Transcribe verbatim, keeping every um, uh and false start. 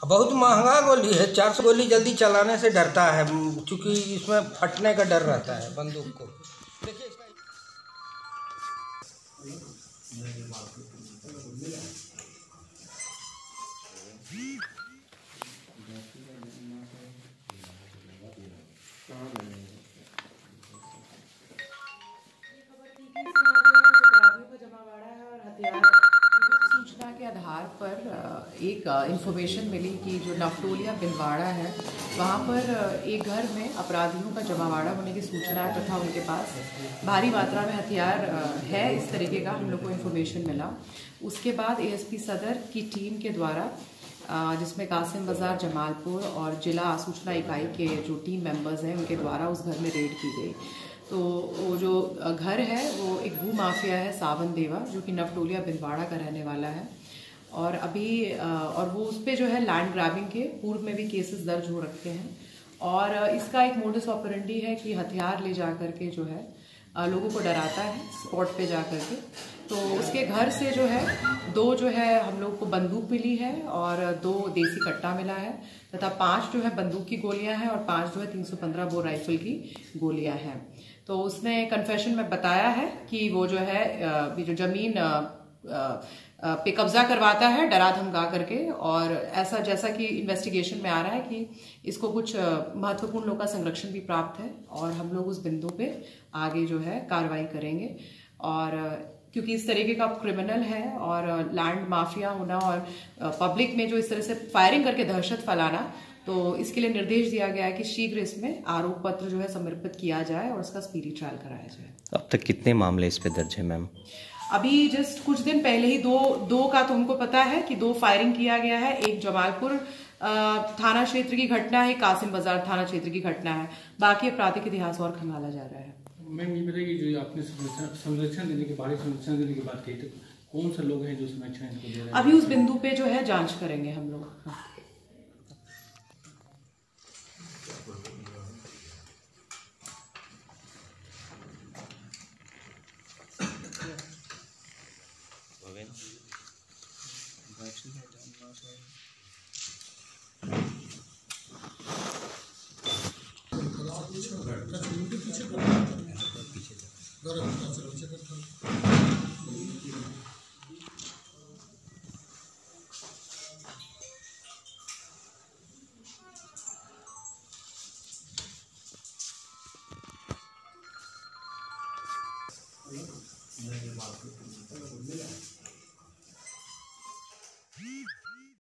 बहुत महंगा गोली है। चार सौ गोली जल्दी चलाने से डरता है, क्योंकि इसमें फटने का डर रहता है बंदूक को। देखिए इसका सूचना के आधार पर एक इंफॉर्मेशन मिली कि जो नवटोलिया बिलवाड़ा है वहाँ पर एक घर में अपराधियों का जमावाड़ा होने की सूचना है तथा उनके पास भारी मात्रा में हथियार है इस तरीके का हम लोग को इन्फॉर्मेशन मिला। उसके बाद एएसपी सदर की टीम के द्वारा, जिसमें कासिम बाजार जमालपुर और जिला सूचना इकाई के जो टीम मेंबर्स हैं उनके द्वारा उस घर में रेड की गई। तो वो जो घर है वो एक भू माफिया है सावन देवा, जो कि नवटोलिया बिलवाड़ा का रहने वाला है। और अभी और वो उस पर जो है लैंड ग्रैबिंग के पूर्व में भी केसेस दर्ज हो रखे हैं। और इसका एक मोडस ऑपरेंडी है कि हथियार ले जा करके जो है लोगों को डराता है स्पॉट पे जा करके। तो उसके घर से जो है दो जो है हम लोग को बंदूक मिली है और दो देसी कट्टा मिला है तथा पांच जो है बंदूक की गोलियां हैं और पांच जो है तीन सौ पंद्रह बोर राइफल की गोलियां हैं। तो उसने कन्फेशन में बताया है कि वो जो है ये जो जमीन पे कब्जा करवाता है डरा धमका करके, और ऐसा जैसा कि इन्वेस्टिगेशन में आ रहा है कि इसको कुछ महत्वपूर्ण लोग का संरक्षण भी प्राप्त है और हम लोग उस बिंदु पे आगे जो है कार्रवाई करेंगे। और क्योंकि इस तरीके का क्रिमिनल है और लैंड माफिया होना और पब्लिक में जो इस तरह से फायरिंग करके दहशत फैलाना, तो इसके लिए निर्देश दिया गया है कि शीघ्र इसमें आरोप पत्र जो है समर्पित किया जाए और उसका स्पीडी ट्रायल कराया जाए। अब तक कितने मामले इस पे दर्ज है मैम? अभी जस्ट कुछ दिन पहले ही दो दो का तो हमको पता है कि दो फायरिंग किया गया है। एक जमालपुर थाना क्षेत्र की घटना है, कासिम बाजार थाना क्षेत्र की घटना है। बाकी आपराधिक इतिहास और खंगाला जा रहा है। मैम ये बताइए, जो आपने संरक्षण देने के बारे संरक्षण देने की बात कही, तो कौन से लोग हैं जो संरक्षण इनको दे रहे हैं? अभी उस बिंदु पे जो है जांच करेंगे हम लोग। ये